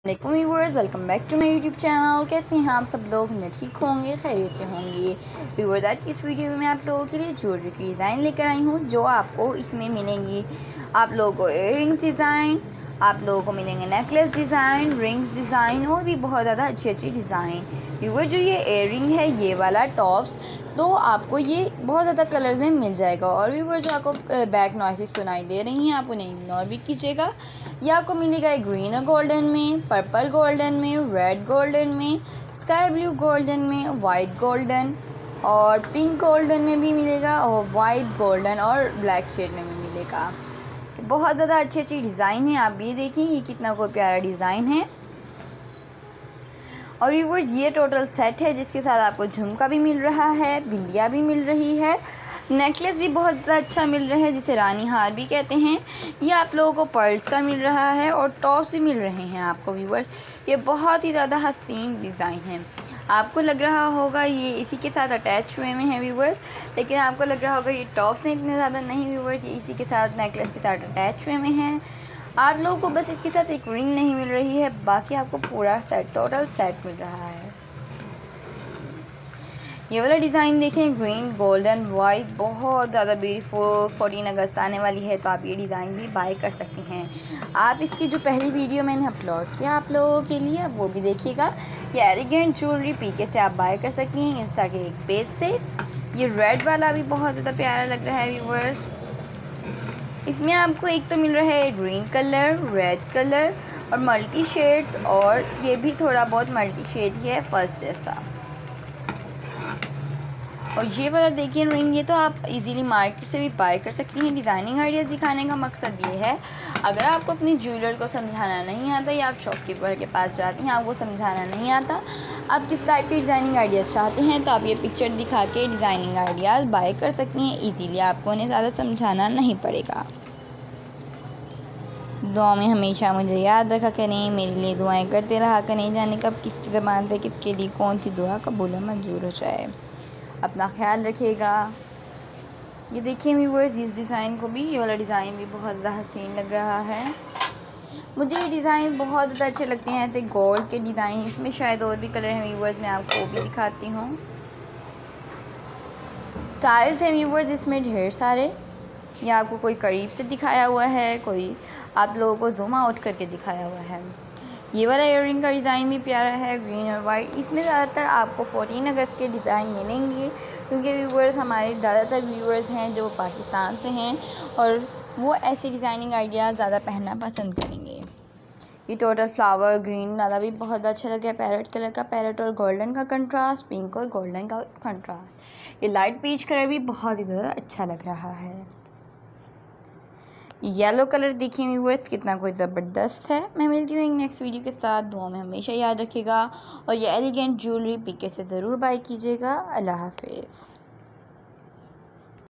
Viewers, welcome back to my YouTube channel. कैसे हैं आप सब लोग? मैं ठीक होंगे, खैरियत से होंगे। व्यूवर्स, आज की इस वीडियो में मैं आप लोगों के लिए ज्वेलरी की डिज़ाइन लेकर आई हूँ, जो आपको इसमें मिलेंगी। आप लोगों को इयररिंग्स डिज़ाइन, आप लोगों को मिलेंगे नेकलेस डिज़ाइन, रिंग्स डिज़ाइन और भी बहुत ज़्यादा अच्छी डिज़ाइन। व्यूवर्स, जो ये इयररिंग है, ये वाला टॉप्स, तो आपको ये बहुत ज़्यादा कलर्स में मिल जाएगा। और व्यूवर्स, जो आपको बैक नॉइसेस सुनाई दे रही हैं, आप उन्हें इग्नोर भी कीजिएगा। ये आपको मिलेगा ग्रीन और गोल्डन में, पर्पल गोल्डन में, रेड गोल्डन में, स्काई ब्लू गोल्डन में, वाइट गोल्डन और पिंक गोल्डन में भी मिलेगा, और वाइट गोल्डन और ब्लैक शेड में भी मिलेगा। बहुत ज़्यादा अच्छी डिज़ाइन है। आप ये देखें, ये कितना कोई प्यारा डिज़ाइन है। और व्यूअर्स, ये टोटल सेट है, जिसके साथ आपको झुमका भी मिल रहा है, बिंदिया भी मिल रही है, नेकलेस भी बहुत ज़्यादा अच्छा मिल रहा है, जिसे रानी हार भी कहते हैं। ये आप लोगों को पर्ल्स का मिल रहा है और टॉप्स भी मिल रहे हैं आपको। व्यूअर्स, ये बहुत ही ज़्यादा हसीन डिज़ाइन है। आपको लग रहा होगा ये इसी के साथ अटैच हुए में है व्यूअर्स, लेकिन आपको लग रहा होगा ये टॉप्स हैं, इतने ज़्यादा नहीं व्यूअर्स, ये इसी के साथ नेकलेस के साथ अटैच हुए में हैं। आप लोगों को बस इसके साथ एक रिंग नहीं मिल रही है, बाकी आपको पूरा सेट, टोटल सेट मिल रहा है। ये वाला डिज़ाइन देखें, ग्रीन गोल्डन वाइट, बहुत ज़्यादा ब्यूटीफुल। 14 अगस्त आने वाली है, तो आप ये डिज़ाइन भी बाय कर सकती हैं। आप इसकी जो पहली वीडियो मैंने अपलोड किया आप लोगों के लिए, वो भी देखिएगा। ये एलिगेंट ज्वेलरी पीके से आप बाय कर सकती हैं, इंस्टा के एक पेज से। ये रेड वाला भी बहुत ज़्यादा प्यारा लग रहा है व्यूअर्स। इसमें आपको एक तो मिल रहा है ग्रीन कलर, रेड कलर और मल्टी शेड्स, और ये भी थोड़ा बहुत मल्टी शेड ही है फर्स्ट जैसा। और ये वाला देखिए रिंग, ये तो आप इजीली मार्केट से भी बाय कर सकती हैं। डिज़ाइनिंग आइडियाज़ दिखाने का मकसद ये है, अगर आपको अपनी ज्वेलर को समझाना नहीं आता या आप शॉपकीपर के पास जाती हैं, आपको समझाना नहीं आता, आप किस टाइप की डिज़ाइनिंग आइडियाज़ चाहते हैं, तो आप ये पिक्चर दिखा के डिज़ाइनिंग आइडियाज़ बाय कर सकती हैं ईजीली। आपको उन्हें ज़्यादा समझाना नहीं पड़ेगा। दुआ में हमेशा मुझे याद रखा करें, मेरे लिए दुआएं करते रहा करें। जाने कब किसकी ज़बान से किसके लिए कौन सी दुआ कबूल मंजूर हो जाए। अपना ख्याल रखिएगा। ये देखिए व्यूअर्स, इस डिज़ाइन को भी, ये वाला डिज़ाइन भी बहुत ज़्यादा हसीन लग रहा है। मुझे ये डिज़ाइन बहुत ज़्यादा अच्छे लगते हैं, ऐसे गोल्ड के डिज़ाइन। इसमें शायद और भी कलर हैं व्यूअर्स, मैं आपको वो भी दिखाती हूँ। स्टाइल्स हैं व्यूअर्स इसमें ढेर सारे। ये आपको कोई करीब से दिखाया हुआ है, कोई आप लोगों को जूम आउट करके दिखाया हुआ है। ये वाला इयररिंग का डिज़ाइन भी प्यारा है, ग्रीन और वाइट। इसमें ज़्यादातर आपको 14 अगस्त के डिज़ाइन मिलेंगे, क्योंकि व्यूअर्स हमारे ज़्यादातर व्यूअर्स हैं जो पाकिस्तान से हैं, और वो ऐसी डिज़ाइनिंग आइडियाज़ ज़्यादा पहनना पसंद करेंगे। ये टोटल फ्लावर ग्रीन वाला भी बहुत अच्छा लग रहा है, पैरेट कलर का, पैरेट और गोल्डन का कंट्रास्ट, पिंक और गोल्डन का कंट्रास्ट। ये लाइट पीच कलर भी बहुत ही ज़्यादा अच्छा लग रहा है। येलो कलर देखिए व्यूअर्स, कितना कोई ज़बरदस्त है। मैं मिलती हूँ एक नेक्स्ट वीडियो के साथ। दुआ में हमेशा याद रखिएगा, और ये एलिगेंट ज्वेलरी पीके से ज़रूर बाय कीजिएगा। अल्लाह हाफिज़।